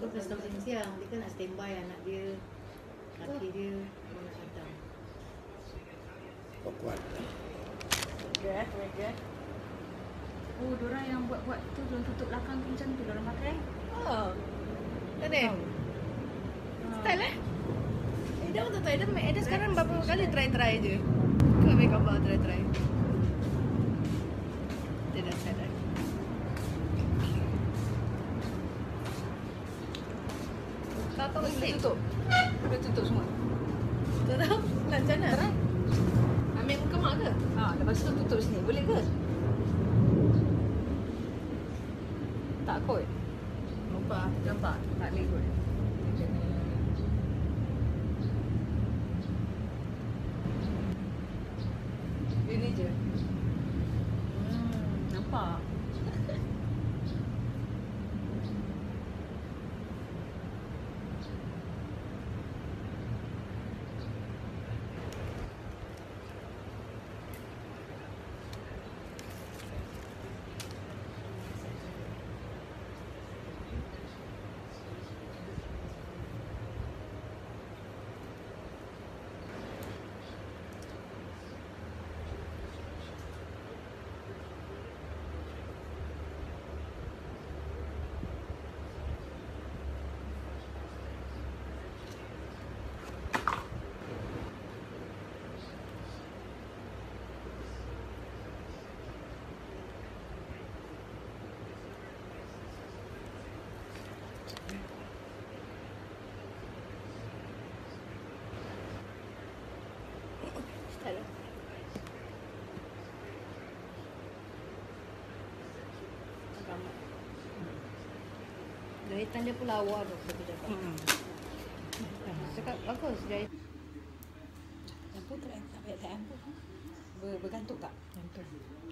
pun kasih tahu siang-siang. Dia kan nak standby anak dia, laki dia baru datang. Kau kuat. Good. Oh, diorang yang buat tu, diorang tutup belakang tu macam tu, diorang pakai. Oh, tak ada? Style Eda pun tak tahu. Eda sekarang berapa kali try je. Kau ambil gambar try. Dia dah set dah. Kau Boleh tutup. Boleh tutup semua. Tak tahu nak macam mana? Try. Ambil muka mak ke? Lepas tu tutup sini. Boleh ke? Tak kot. Nampak? Tak boleh kot. Ini je. Nampak? Style jahitan dia pun lawa tu kita cakap. Cakap bagus jahit. Lampu tak payah ampu. Bergantung tak? Gantung.